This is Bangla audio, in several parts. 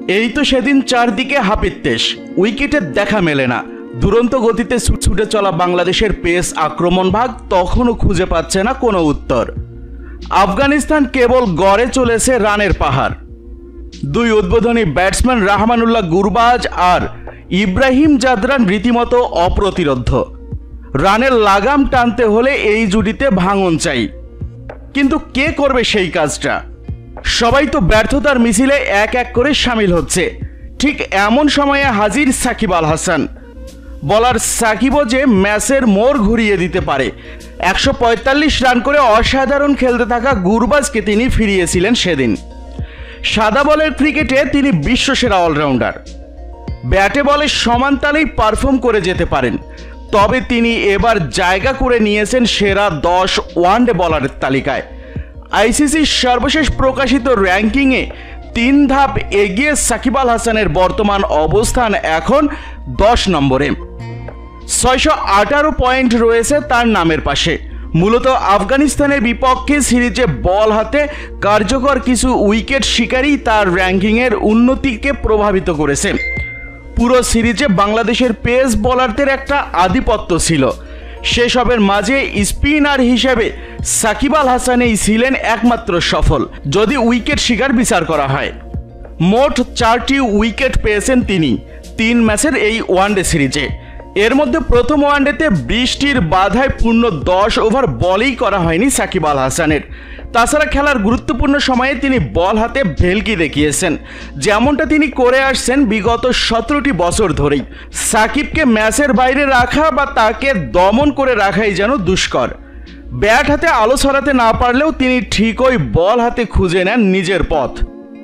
এই তো সেদিন চারদিকে হাপিত্তেশ, উইকেটের দেখা মেলে না। দুরন্ত গতিতে ছুটে চলা বাংলাদেশের পেস আক্রমণ ভাগ তখনও খুঁজে পাচ্ছে না কোনো উত্তর। আফগানিস্তান কেবল গড়ে চলেছে রানের পাহাড়। দুই উদ্বোধনী ব্যাটসম্যান রাহমানুল্লাহ গুরবাজ আর ইব্রাহিম জাদরান রীতিমতো অপ্রতিরোধ্য। রানের লাগাম টানতে হলে এই জুটিতে ভাঙন চাই, কিন্তু কে করবে সেই কাজটা? সবাই তো ব্যর্থতার মিছিলে এক এক করে সামিল হচ্ছে। ঠিক এমন সময়ে হাজির সাকিব আল হাসান। বলার সাকিবও যে ম্যাচের মোড় ঘুরিয়ে দিতে পারে। 145 রান করে অসাধারণ খেলতে থাকা গুরবাজকে তিনি ফিরিয়েছিলেন সেদিন। সাদা বলের ক্রিকেটে তিনি বিশ্বসেরা অলরাউন্ডার। ব্যাটে বলে সমান তালেই পারফর্ম করে যেতে পারেন, তবে তিনি এবার জায়গা করে নিয়েছেন সেরা 10 ওয়ানডে বলারের তালিকায়। আইসিসির সর্বশেষ প্রকাশিত র্যাঙ্কিংয়ে 3 ধাপ এগিয়ে সাকিব আল হাসানের বর্তমান অবস্থান এখন 10 নম্বরে। 618 পয়েন্ট রয়েছে তার নামের পাশে। মূলত আফগানিস্তানের বিপক্ষে সিরিজে বল হাতে কার্যকর কিছু উইকেট শিকারী তার র্যাঙ্কিংয়ের উন্নতিকে প্রভাবিত করেছে। পুরো সিরিজে বাংলাদেশের পেস বোলারদের একটা আধিপত্য ছিল। সেসবের মাঝে স্পিনার হিসেবে সাকিব আল হাসানই ছিলেন একমাত্র সফল, যদি উইকেট শিকার বিচার করা হয়। মোট 4টি উইকেট পেয়েছেন তিনি 3 ম্যাচের এই ওয়ানডে সিরিজে। এর মধ্যে প্রথম ওয়ানডেতে বৃষ্টির বাধায় পূর্ণ 10 ওভার বলই করা হয়নি সাকিব আল হাসানের। তাছাড়া খেলার গুরুত্বপূর্ণ সময়ে তিনি বল হাতে ভেলকি দেখিয়েছেন, যেমনটা তিনি করে আসছেন বিগত 17টি বছর ধরেই। সাকিবকে ম্যাচের বাইরে রাখা বা তাকে দমন করে রাখাই যেন দুষ্কর। ব্যাট হাতে আলো ছড়াতে না পারলেও তিনি ঠিকই বল হাতে খুঁজে নেন নিজের পথ।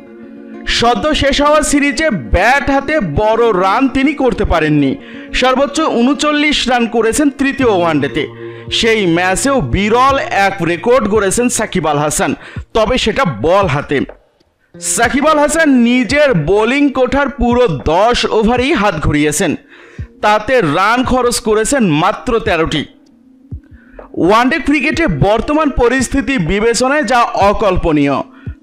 সদ্য শেষ হওয়া সিরিজে ব্যাট হাতে বড় রান তিনি করতে পারেননি। সর্বোচ্চ 39 রান করেছেন তৃতীয় ওয়ানডেতে। সেই ম্যাচেও বিরল এক রেকর্ড গড়েছেন সাকিব আল হাসান, তবে সেটা বল হাতে। সাকিব আল হাসান নিজের বোলিং কোঠার পুরো 10 ওভারেই হাত ঘুরিয়েছেন, তাতে রান খরচ করেছেন মাত্র 13টি। ওয়ানডে ক্রিকেটে বর্তমান পরিস্থিতি বিবেচনায় যা অকল্পনীয়।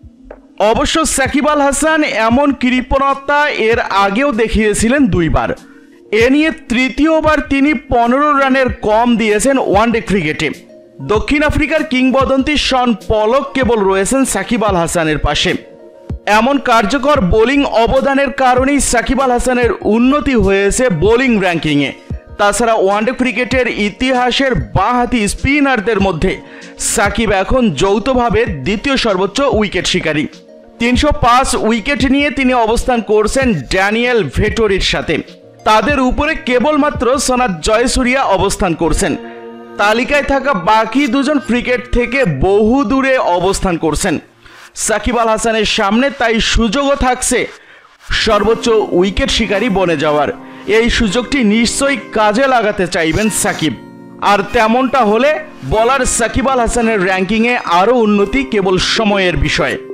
অবশ্য সাকিব আল হাসান এমন কৃপণতা এর আগেও দেখিয়েছিলেন 2 বার। এ নিয়ে তৃতীয়বার তিনি 15 রানের কম দিয়েছেন ওয়ানডে ক্রিকেটে। দক্ষিণ আফ্রিকার কিংবদন্তি শন পলক কেবল রয়েছেন সাকিব আল হাসানের পাশে। এমন কার্যকর বোলিং অবদানের কারণেই সাকিব আল হাসানের উন্নতি হয়েছে বোলিং র্যাঙ্কিংয়ে। তাছাড়া ওয়ানডে ক্রিকেটের ইতিহাসের বাঁহাতি স্পিনারদের মধ্যে সাকিব এখন যৌথভাবে দ্বিতীয় সর্বোচ্চ উইকেট শিকারী। 305 উইকেট নিয়ে তিনি অবস্থান করছেন ড্যানিয়েল ভেটরির সাথে। তাদের উপরে কেবলমাত্র সনাত জয়সূরিয়া অবস্থান করছেন। তালিকায় থাকা বাকি 2 জন ক্রিকেট থেকে বহু দূরে অবস্থান করছেন। সাকিব আল হাসানের সামনে তাই সুযোগও থাকছে সর্বোচ্চ উইকেট শিকারী বনে যাওয়ার। এই সুযোগটি নিশ্চয়ই কাজে লাগাতে চাইবেন সাকিব। আর তেমনটা হলে বলার সাকিব আল হাসানের র্যাঙ্কিংয়ে আরও উন্নতি কেবল সময়ের বিষয়।